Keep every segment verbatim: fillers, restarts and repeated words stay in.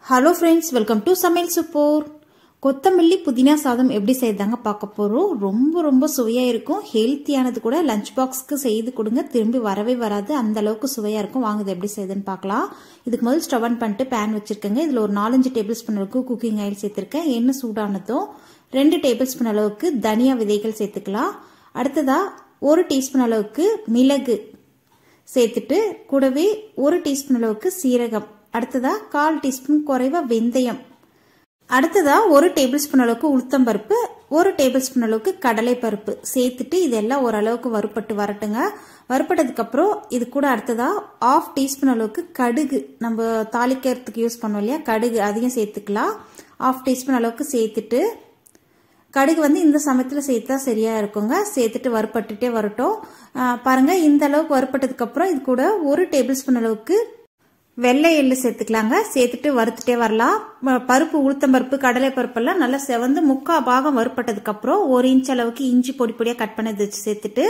Hello friends, welcome to சமையல் super. கொத்தமல்லி புதினா சாதம் எப்படி செய்தாங்க பார்க்க போகிறோம். ரொம்ப ரொம்ப சுவையாக இருக்கும், ஹெல்த்தியானது கூட. லஞ்ச் பாக்ஸ்க்கு செய்து கொடுங்க, திரும்பி வரவே வராது, அந்த அளவுக்கு சுவையாக இருக்கும். வாங்க இது எப்படி செய்யுதுன்னு பார்க்கலாம். இதுக்கு முதல் ஸ்டவ் ஆன் பண்ணிட்டு பேன் வச்சுருக்கேங்க. இதில் ஒரு நாலஞ்சு டேபிள் ஸ்பூன் அளவுக்கு குக்கிங் ஆயில் சேர்த்துருக்கேன். எண்ணெய் சூடானதும் ரெண்டு டேபிள் ஸ்பூன் அளவுக்கு தனியா விதைகள் சேர்த்துக்கலாம். அடுத்ததாக ஒரு டீஸ்பூன் அளவுக்கு மிளகு சேர்த்துட்டு கூடவே ஒரு டீஸ்பூன் அளவுக்கு சீரகம், அடுத்ததா கால் டீஸ்பூன் குறைவா வெந்தயம், அடுத்ததா ஒரு டேபிள் ஸ்பூன் அளவுக்கு உளுத்தம் பருப்பு, ஒரு டேபிள் ஸ்பூன் அளவுக்கு கடலை பருப்பு சேர்த்துட்டு இதெல்லாம் ஓரளவுக்கு வறுப்பட்டு வரட்டுங்க. வறுப்பட்டதுக்கு அப்புறம் இது கூட அடுத்ததா ஆஃப் டீஸ்பூன் அளவுக்கு கடுகு, நம்ம தாளிக்கிறதுக்கு யூஸ் பண்ணுவோம் இல்லையா, கடுகு அதையும் சேர்த்துக்கலாம். ஆஃப் டீஸ்பூன் அளவுக்கு சேர்த்துட்டு, கடுகு வந்து இந்த சமயத்தில் சேர்த்தா சரியா இருக்குங்க. சேர்த்துட்டு வறுப்பட்டுட்டே வரட்டும். பாருங்க, இந்த அளவுக்கு வறுப்பட்டதுக்கு அப்புறம் இது கூட ஒரு டேபிள் ஸ்பூன் அளவுக்கு வெள்ளை எள்ளு சேர்த்துக்கலாங்க. சேர்த்துட்டு வறுத்துட்டே வரலாம். பருப்பு, உளுத்தம் பருப்பு, கடலை பருப்பெல்லாம் நல்லா செவந்து முக்கா பாகம் வறுப்பட்டதுக்கு அப்புறம் ஒரு இன்ச் அளவுக்கு இஞ்சி பொடி பொடியா கட் பண்ணது சேர்த்துட்டு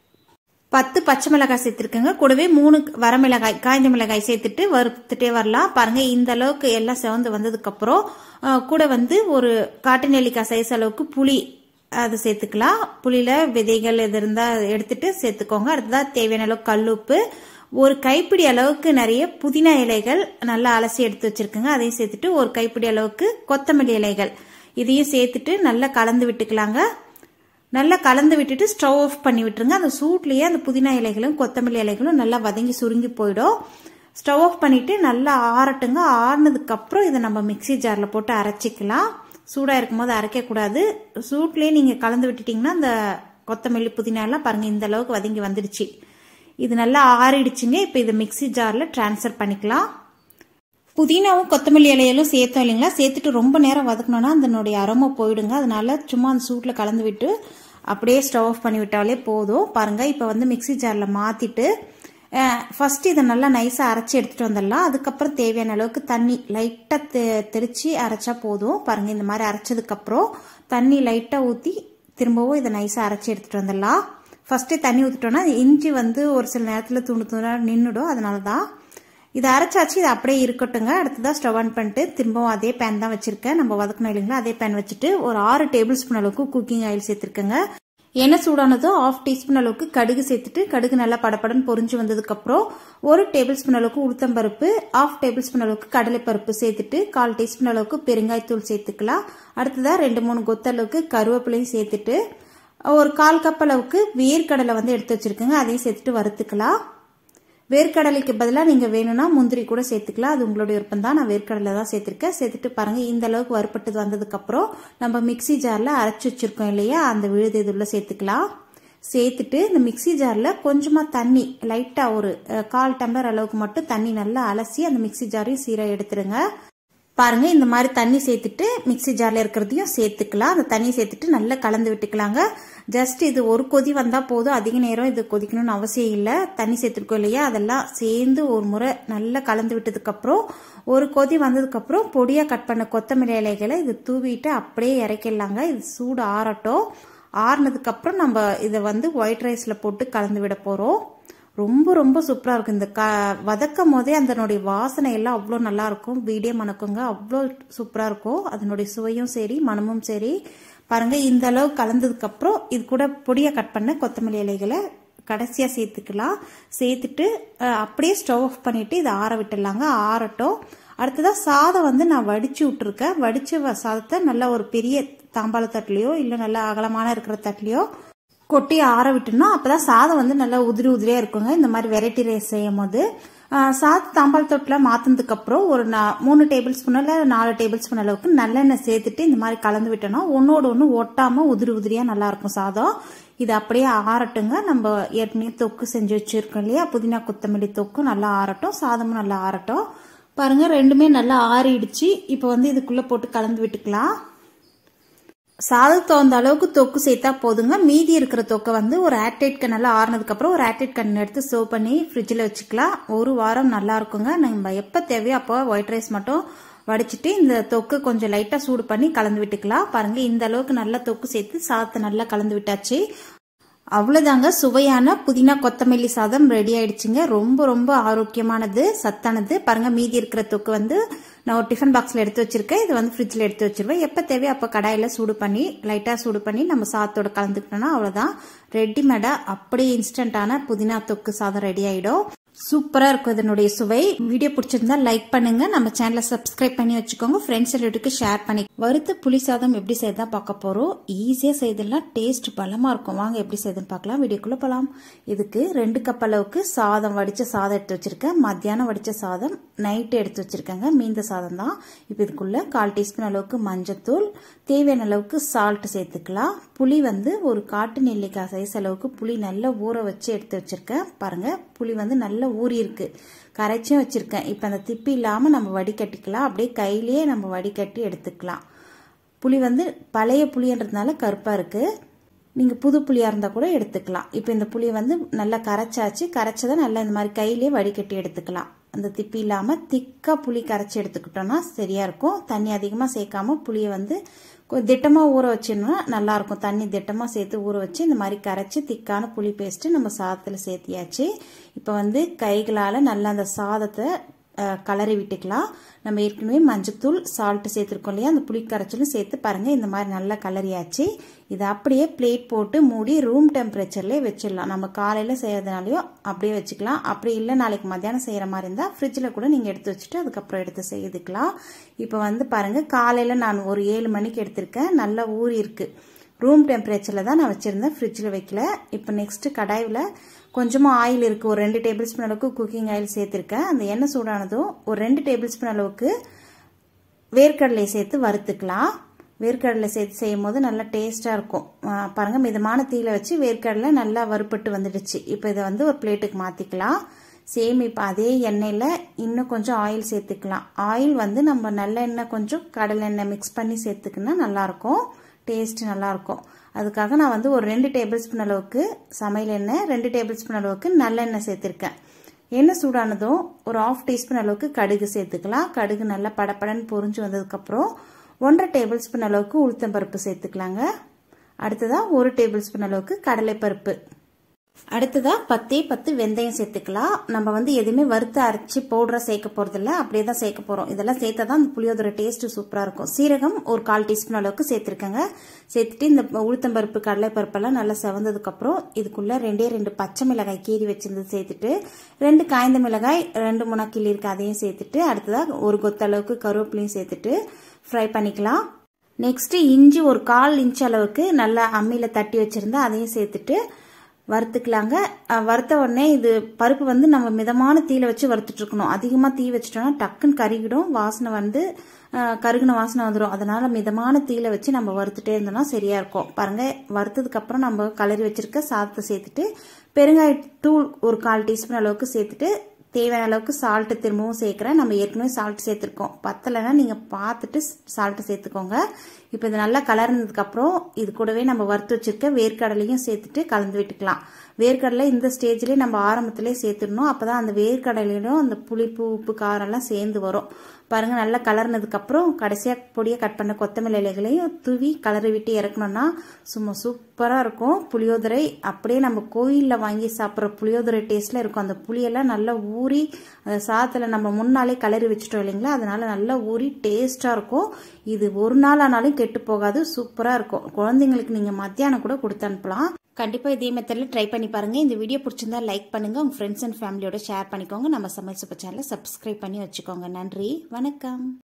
பத்து பச்சை மிளகாய் சேர்த்துருக்கேங்க. கூடவே மூணு வரமிளகாய், காய்ந்த மிளகாய் சேர்த்துட்டு வறுத்துட்டே வரலாம். பாருங்க, இந்த அளவுக்கு எல்லாம் செவந்து வந்ததுக்கு அப்புறம் கூட வந்து ஒரு காட்டு நெல்லிக்காய் சைஸ் அளவுக்கு புளி அது சேர்த்துக்கலாம். புளியில விதைகள் எது இருந்தா எடுத்துட்டு சேர்த்துக்கோங்க. அடுத்ததான் தேவையான அளவுக்கு கல்லுப்பு, ஒரு கைப்பிடி அளவுக்கு நிறைய புதினா இலைகள் நல்லா அலசி எடுத்து வச்சிருக்கேங்க, அதையும் சேர்த்துட்டு ஒரு கைப்பிடி அளவுக்கு கொத்தமல்லி இலைகள் இதையும் சேர்த்துட்டு நல்லா கலந்து விட்டுக்கலாங்க. நல்லா கலந்து விட்டுட்டு ஸ்டவ் ஆஃப் பண்ணி விட்டுருங்க. அந்த சூட்லயே அந்த புதினா இலைகளும் கொத்தமல்லி இலைகளும் நல்லா வதங்கி சுருங்கி போயிடும். ஸ்டவ் ஆஃப் பண்ணிட்டு நல்லா ஆறட்டுங்க. ஆறுனதுக்கு அப்புறம் இதை நம்ம மிக்சி ஜார்ல போட்டு அரைச்சிக்கலாம். சூடா இருக்கும் போது அரைக்க கூடாது. சூட்லயே நீங்க கலந்து விட்டுட்டீங்கன்னா அந்த கொத்தமல்லி புதினா எல்லாம் பாருங்க இந்த அளவுக்கு வதங்கி வந்துடுச்சு. இது நல்லா ஆறிடுச்சுங்க. இப்ப இதை மிக்சி ஜார்ல டிரான்ஸ்ஃபர் பண்ணிக்கலாம். புதினாவும் கொத்தமல்லி இலையிலும் சேர்த்தோம் இல்லைங்களா, சேர்த்துட்டு ரொம்ப நேரம் வதக்கணும்னா அதனுடைய அரோமா போயிடுங்க. அதனால சும்மா அந்த சூட்ல கலந்து விட்டு அப்படியே ஸ்டவ் ஆஃப் பண்ணி விட்டாலே போதும். பாருங்க, இப்ப வந்து மிக்சி ஜார்ல மாத்திட்டு ஃபர்ஸ்ட் இதை நல்லா நைஸா அரைச்சி எடுத்துட்டு வந்துடலாம். அதுக்கப்புறம் தேவையான அளவுக்கு தண்ணி லைட்டா தெரிச்சு அரைச்சா போதும். பாருங்க, இந்த மாதிரி அரைச்சதுக்கு அப்புறம் தண்ணி லைட்டா ஊத்தி திரும்பவும் இதை நைஸா அரைச்சி எடுத்துட்டு வந்துடலாம். ஃபர்ஸ்டே தண்ணி ஊத்திட்டோம்னா இஞ்சி வந்து ஒரு சில நேரத்தில் தூண்டு தூண்டா நின்றுடும். அதனாலதான் இதை அரைச்சாச்சு. இது அப்படியே இருக்கட்டுங்க. அடுத்ததான் ஸ்டவ் ஆன் பண்ணிட்டு திரும்பவும் அதே பேன் தான் வச்சிருக்கேன், நம்ம வதக்கணும் இல்லைங்களா, அதே பேன் வச்சுட்டு ஒரு ஆறு டேபிள் ஸ்பூன் அளவுக்கு குக்கிங் ஆயில் சேர்த்திருக்கேங்க. எண்ணெய் சூடானதும் ஆஃப் டீஸ்பூன் அளவுக்கு கடுகு சேர்த்துட்டு கடுகு நல்லா படப்படன்னு பொரிஞ்சு வந்ததுக்கு அப்புறம் ஒரு டேபிள் ஸ்பூன் அளவுக்கு உளுத்தம் பருப்பு, ஆஃப் டேபிள் ஸ்பூன் அளவுக்கு கடலை பருப்பு சேர்த்துட்டு கால் டீஸ்பூன் அளவுக்கு பெருங்காயத்தூள் சேர்த்துக்கலாம். அடுத்ததா ரெண்டு மூணு கொத்த அளவுக்கு கருவேப்பிலையும் சேர்த்துட்டு ஒரு கால் கப் அளவுக்கு வேர்க்கடலை வந்து எடுத்து வச்சிருக்கேங்க, அதையும் சேர்த்துட்டு வறுத்துக்கலாம். வேர்க்கடலைக்கு பதிலாக நீங்க வேணும்னா முந்திரி கூட சேர்த்துக்கலாம், அது உங்களுடைய விருப்பம் தான். நான் வேர்க்கடலை தான் சேர்த்திருக்கேன். சேர்த்துட்டு பாருங்க, இந்த அளவுக்கு வறுப்பட்டு வந்ததுக்கு அப்புறம் நம்ம மிக்சி ஜார்ல அரைச்சு வச்சிருக்கோம் இல்லையா, அந்த விழுது இதுல சேர்த்துக்கலாம். சேர்த்துட்டு இந்த மிக்சி ஜார்ல கொஞ்சமா தண்ணி லைட்டா ஒரு கால் டம்ளர் அளவுக்கு மட்டும் தண்ணி நல்லா அலசி அந்த மிக்சி ஜாரையும் சீரா எடுத்துருங்க. பாருங்க, இந்த மாதிரி தண்ணி சேர்த்துட்டு மிக்சி ஜார்ல இருக்கிறதையும் சேர்த்துக்கலாம். அந்த தண்ணி சேர்த்துட்டு நல்லா கலந்து விட்டுக்கலாங்க. ஜஸ்ட் இது ஒரு கொதி வந்தா போதும், அதிக நேரம் இது கொதிக்கணும்னு அவசியம் இல்லை. தண்ணி சேர்த்துருக்கோம் இல்லையா, அதெல்லாம் சேர்ந்து ஒரு முறை நல்லா கலந்து விட்டதுக்கு அப்புறம் ஒரு கொதி வந்ததுக்கு அப்புறம் பொடியா கட் பண்ண கொத்தமல்லி இலைகளை இது தூவிட்டு அப்படியே இறக்கிடலாங்க. இது சூடு ஆறட்டும். ஆறுனதுக்கு அப்புறம் நம்ம இதை வந்து ஒயிட் ரைஸ்ல போட்டு கலந்து விட போறோம். ரொம்ப ரொம்ப சூப்பரா இருக்கும். இந்த க வதக்கும் போதே அதனுடைய வாசனை எல்லாம் அவ்வளோ நல்லா இருக்கும், வீடியோ மணக்குங்க, அவ்வளோ சூப்பரா இருக்கும். அதனுடைய சுவையும் சரி மனமும் சரி. பாருங்க, இந்த அளவு கலந்ததுக்கு அப்புறம் இது கூட பொடியா கட் பண்ண கொத்தமல்லி இலைகளை கடைசியா சேர்த்துக்கலாம். சேர்த்துட்டு அப்படியே ஸ்டவ் ஆஃப் பண்ணிட்டு இதை ஆற விட்டுடலாங்க. ஆறட்டும். அடுத்ததா சாதம் வந்து நான் வடிச்சு விட்டுருக்கேன். வடிச்ச சாதத்தை நல்லா ஒரு பெரிய தாம்பாள தட்டுலயோ இல்ல நல்லா அகலமான இருக்கிற தட்டுலயோ கொட்டி ஆற விட்டுணும். அப்பதான் சாதம் வந்து நல்லா உதிரி உதிரியா இருக்குங்க. இந்த மாதிரி வெரைட்டி ரைஸ் செய்யும் போது சாதம் தாம்பாள தொட்டுல மாத்தினதுக்கு அப்புறம் ஒரு மூணு டேபிள் ஸ்பூன் இல்ல நாலு டேபிள் ஸ்பூன் அளவுக்கு நல்லெண்ணெய் சேர்த்துட்டு இந்த மாதிரி கலந்து விட்டோம்னா ஒன்னோட ஒண்ணு ஒட்டாம உதிரி உதிரியா நல்லா இருக்கும் சாதம். இது அப்படியே ஆறட்டுங்க. நம்ம ஏற்கனவே தொக்கு செஞ்சு வச்சிருக்கோம் இல்லையா, புதினா கொத்தமல்லி தொக்கு நல்லா ஆறட்டும், சாதமும் நல்லா ஆறட்டும். பாருங்க, ரெண்டுமே நல்லா ஆறிடுச்சு. இப்ப வந்து இதுக்குள்ள போட்டு கலந்து விட்டுக்கலாம். சாதம் தகுந்த அளவுக்கு தொக்கு சேர்த்தா போதுங்க. மீதி இருக்கிற தொக்கை வந்து ஒரு ஏர்டைட் கன் நல்லா ஆறுனதுக்கு அப்புறம் ஒரு ஏர்டைட் கன் எடுத்து சர்வ் பண்ணி ஃப்ரிட்ஜில் வச்சுக்கலாம். ஒரு வாரம் நல்லா இருக்குங்க. நம்ம எப்போ தேவையோ அப்போ ஒயிட் ரைஸ் மட்டும் வடிச்சிட்டு இந்த தொக்கு கொஞ்சம் லைட்டா சூடு பண்ணி கலந்து விட்டுக்கலாம். பாருங்க, இந்த அளவுக்கு நல்லா தொக்கு சேர்த்து சாதத்தை நல்லா கலந்து விட்டாச்சு. அவ்வளவுதாங்க, சுவையான புதினா கொத்தமல்லி சாதம் ரெடி ஆயிடுச்சுங்க. ரொம்ப ரொம்ப ஆரோக்கியமானது, சத்தானது. பாருங்க, மீதி இருக்கிற தொக்கு வந்து நான் ஒரு டிஃபன் பாக்ஸில் எடுத்து வச்சிருக்கேன். இது வந்து ஃப்ரிட்ஜில் எடுத்து வச்சிருவேன். எப்போ தேவையோ அப்போ கடாயில் சூடு பண்ணி லைட்டாக சூடு பண்ணி நம்ம சாதத்தோட கலந்துக்கிட்டோம்னா அவ்வளோதான், ரெடிமேடாக அப்படியே இன்ஸ்டன்டான புதினா தொக்கு சாதம் ரெடி ஆகிடும். சூப்பரா இருக்கும் இதனுடைய சுவை. வீடியோ பிடிச்சிருந்தா லைக் பண்ணுங்க, நம்ம சேனலை சப்ஸ்கிரைப் பண்ணி வச்சுக்கோங்க, ஃப்ரெண்ட்ஸ் ரிலேட்டிவ்க்கு ஷேர் பண்ணி. வறுத்த புளி சாதம் எப்படி செய்யறதா பார்க்க போறோம். ஈஸியா செய்தலாம், டேஸ்ட் பலமா இருக்கும். வாங்க எப்படி செய்யுதுன்னு பார்க்கலாம், வீடியோக்குள்ள போலாம். இதுக்கு ரெண்டு கப் அளவுக்கு சாதம் வடிச்ச சாதம் எடுத்து வச்சிருக்கேன். மத்தியானம் வடிச்ச சாதம் நைட்டு எடுத்து வச்சிருக்கேங்க, மீந்த சாதம் தான். இப்போ இதுக்குள்ள கால் டீஸ்பூன் அளவுக்கு மஞ்சத்தூள், தேவையான அளவுக்கு சால்ட் சேர்த்துக்கலாம். புளி வந்து ஒரு காட்டு நெல்லிக்காய் சைஸ் அளவுக்கு புளி நல்லா ஊற வச்சு எடுத்து வச்சிருக்கேன். பாருங்க புளி வந்து நல்லா ஊறி இருக்கு, கரைச்சும் வச்சிருக்கேன். இப்போ அந்த திப்பி இல்லாம நம்ம வடிகட்டிக்கலாம், அப்படியே கையிலேயே நம்ம வடிகட்டி எடுத்துக்கலாம். புளி வந்து பழைய புளின்றதுனால கருப்பா இருக்கு, நீங்க புது புளியா இருந்தா கூட எடுத்துக்கலாம். இப்போ இந்த புளியை வந்து நல்லா கரைச்சாச்சு, கரைச்சதை நல்லா இந்த மாதிரி கையிலேயே வடிகட்டி எடுத்துக்கலாம். அந்த திப்பி இல்லாம திக்கா புளி கரைச்சி எடுத்துக்கிட்டோம்னா சரியா இருக்கும். தண்ணி அதிகமா சேர்க்காம புளியை வந்து திட்டமா ஊற வச்சிடணும்னா நல்லா இருக்கும். தண்ணி திட்டமா சேர்த்து ஊற வச்சு இந்த மாதிரி கரைச்சி திக்கான புளி பேஸ்ட் நம்ம சாதத்துல சேர்த்தியாச்சு. இப்போ வந்து கைகளால நல்லா அந்த சாதத்தை கலரி விட்டுக்கலாம். நம்ம ஏற்கனவே மஞ்சத்தூள் சால்ட் சேர்த்துருக்கோம் இல்லையா, அந்த புளி கரைச்சலும் சேர்த்து பாருங்க இந்த மாதிரி நல்லா கலரியாச்சு. இதை அப்படியே பிளேட் போட்டு மூடி ரூம் டெம்பரேச்சர்லேயே வச்சிடலாம். நம்ம காலையில் செய்யறதுனாலையும் அப்படியே வச்சுக்கலாம், அப்படி இல்லை நாளைக்கு மத்தியானம் செய்கிற மாதிரி இருந்தால் ஃப்ரிட்ஜில் கூட நீங்கள் எடுத்து வச்சுட்டு அதுக்கப்புறம் எடுத்து செய்துக்கலாம். இப்போ வந்து பாருங்க காலையில் நான் ஒரு ஏழு மணிக்கு எடுத்திருக்கேன், நல்லா ஊறி இருக்கு. ரூம் டெம்பரேச்சரில் தான் நான் வச்சுருந்தேன், ஃப்ரிட்ஜில் வைக்கல. இப்போ நெக்ஸ்ட் கடாயில் கொஞ்சமாக ஆயில் இருக்குது, ஒரு ரெண்டு டேபிள் ஸ்பூன் அளவுக்கு குக்கிங் ஆயில் சேர்த்துருக்கேன். அந்த எண்ணெய் சூடானதும் ஒரு ரெண்டு டேபிள் ஸ்பூன் அளவுக்கு வேர்க்கடலை சேர்த்து வறுத்துக்கலாம். வேர்க்கடலை சேர்த்து செய்யும் போது நல்லா டேஸ்ட்டாக இருக்கும். பாருங்கள் மிதமான தீயில வச்சு வேர்க்கடலை நல்லா வறுப்பட்டு வந்துடுச்சு. இப்போ இதை வந்து ஒரு பிளேட்டுக்கு மாற்றிக்கலாம். சேம் இப்போ அதே எண்ணெயில் இன்னும் கொஞ்சம் ஆயில் சேர்த்துக்கலாம். ஆயில் வந்து நம்ம நல்லெண்ணெய் கொஞ்சம் கடலை எண்ணெய் மிக்ஸ் பண்ணி சேர்த்துக்கினா நல்லாயிருக்கும், டேஸ்ட் நல்லாயிருக்கும். அதுக்காக நான் வந்து ஒரு ரெண்டு டேபிள் ஸ்பூன் அளவுக்கு சமையல் எண்ணெய், ரெண்டு டேபிள் ஸ்பூன் அளவுக்கு நல்லெண்ணெய் சேர்த்துருக்கேன். எண்ணெய் சூடானதும் ஒரு ஆஃப் டீஸ்பூன் அளவுக்கு கடுகு சேர்த்துக்கலாம். கடுகு நல்லா படப்படன்னு பொரிஞ்சு வந்ததுக்கப்புறம் ஒன்றரை டேபிள் ஸ்பூன் அளவுக்கு உளுத்தம்பருப்பு சேர்த்துக்கலாங்க. அடுத்ததாக ஒரு டேபிள் ஸ்பூன் அளவுக்கு கடலைப்பருப்பு, அடுத்ததா பத்தே பத்து வெந்தயம் சேர்த்துக்கலாம். நம்ம வந்து எதுவுமே வறுத்து அரைச்சி பவுடரா சேர்க்க போறது இல்ல, அப்படியே தான் சேர்க்க போறோம். இதெல்லாம் சேர்த்தாதான் அந்த புளியோதரை டேஸ்ட் சூப்பரா இருக்கும். சீரகம் ஒரு கால் டீஸ்பூன் அளவுக்கு சேர்த்திருக்கேங்க. சேர்த்துட்டு இந்த உளுத்தம்பருப்பு கடலைப்பருப்பெல்லாம் நல்லா செவந்ததுக்கு அப்புறம் இதுக்குள்ள ரெண்டே ரெண்டு பச்சை மிளகாய் கீறி வச்சிருந்து சேர்த்துட்டு, ரெண்டு காய்ந்த மிளகாய் ரெண்டு மூணா கிள்ளி இருக்கு அதையும் சேர்த்துட்டு, அடுத்ததா ஒரு கொத்த அளவுக்கு கருவேப்பிலையும் சேர்த்துட்டு ஃப்ரை பண்ணிக்கலாம். நெக்ஸ்ட் இஞ்சி ஒரு கால் இன்ச் அளவுக்கு நல்லா அம்மியில தட்டி வச்சிருந்தா அதையும் சேர்த்துட்டு வறுத்துக்கலாங்க. வறுத்த உடனே இது பருப்பு வந்து நம்ம மிதமான தீயில வச்சு வறுத்துட்டு இருக்கணும். அதிகமா தீ வச்சுட்டோம்னா டக்குன்னு கருகிடும், வாசனை வந்து கருகின வாசனை வந்துடும். அதனால மிதமான தீயில வச்சு நம்ம வறுத்துட்டே இருந்தோம்னா சரியா இருக்கும். பாருங்க வறுத்ததுக்கு அப்புறம் நம்ம கலரி வச்சிருக்க சாதத்தை சேர்த்துட்டு பெருங்காயத்தூள் ஒரு கால் டீஸ்பூன் அளவுக்கு சேர்த்துட்டு தேவையான அளவுக்கு சால்ட்டு திரும்பவும் சேர்க்குறேன். நம்ம ஏற்கனவே சால்ட் சேர்த்துருக்கோம், பத்தலைன்னா நீங்கள் பார்த்துட்டு சால்ட்டு சேர்த்துக்கோங்க. இப்போ இது நல்லா கலர்னதுக்கு அப்புறம் இது கூடவே நம்ம வறுத்து வச்சிருக்க வேர்க்கடலையும் சேர்த்துட்டு கலந்து விட்டுக்கலாம். வேர்க்கடலை இந்த ஸ்டேஜ்லேயே நம்ம ஆரம்பத்திலே சேர்த்துடணும், அப்போதான் அந்த வேர்க்கடலையிலும் அந்த புளிப்பு உப்பு காரெல்லாம் சேர்ந்து வரும். பாருங்க நல்லா கலர்னதுக்கு அப்புறம் கடைசியா பொடியை கட் பண்ண கொத்தமல்லி இலைகளையும் தூவி கலரி விட்டு இறக்கணும்னா சும்மா சூப்பரா இருக்கும் புளியோதரை. அப்படியே நம்ம கோயில்ல வாங்கி சாப்பிட்ற புளியோதரை டேஸ்ட்ல இருக்கும். அந்த புளியெல்லாம் நல்லா ஊறி அந்த சாதத்துல நம்ம முன்னாலே கலரி வச்சுட்டோம் இல்லைங்களா, அதனால நல்லா ஊறி டேஸ்டா இருக்கும். இது ஒரு நாள் ஆனாலும் கெட்டு போகாது, சூப்பரா இருக்கும். குழந்தைங்களுக்கு நீங்க மத்தியானம் கூட கொடுத்து அனுப்பலாம். கண்டிப்பா இதே மெத்தட்ல ட்ரை பண்ணி பாருங்க. இந்த வீடியோ பிடிச்சிருந்தா லைக் பண்ணுங்க, உங்க ஃப்ரெண்ட்ஸ் அண்ட் ஃபேமிலியோட ஷேர் பண்ணிக்கோங்க. நம்ம சமையல் சூப்பர் சேனலை சப்ஸ்கிரைப் பண்ணி வச்சுக்கோங்க. நன்றி, வணக்கம்.